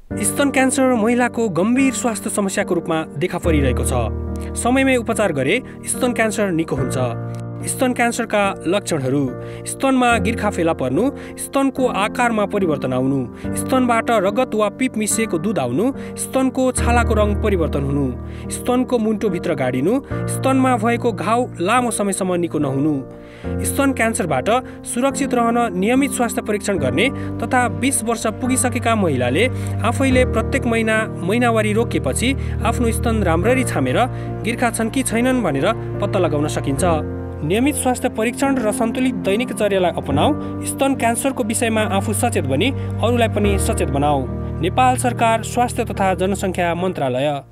स्तन क्यान्सर महिलाको गम्भीर स्वास्थ्य समस्याको रूपमा देखा परिरहेको छ। समयमै उपचार गरे स्तन क्यान्सर निको हुन्छ। स्तन क्यान्सरका लक्षणहरू: स्तनमा गिर्खा फेला पर्नु, स्तनको आकारमा परिवर्तन आउनु, स्तनबाट रगत वा पिप मिसिएको दुध आउनु, स्तनको छालाको रङ परिवर्तन हुनु, स्तनको मुन्टोभित्र गाडिनु, स्तनमा भएको घाउ लामो समयसम्म निको नहुनु। स्तन क्यान्सरबाट सुरक्षित रहन नियमित स्वास्थ्य परीक्षण गर्ने तथा 20 वर्ष पुगिसकेका महिलाले आफैले प्रत्येक महिनावारी रोकेपछि आफ्नो स्तन राम्ररी छामेर गिर्खा छन् कि छैनन् भनेर पत्ता लगाउन सकिन्छ। नियमित स्वास्थ्य परीक्षण र सन्तुलित दैनिक चर्यालाई अपनाऊ। स्तन क्यान्सरको विषयमा आफू सचेत बनी अरूलाई पनि सचेत बनाऊ। नेपाल सरकार स्वास्थ्य तथा जनसङ्ख्या मन्त्रालय।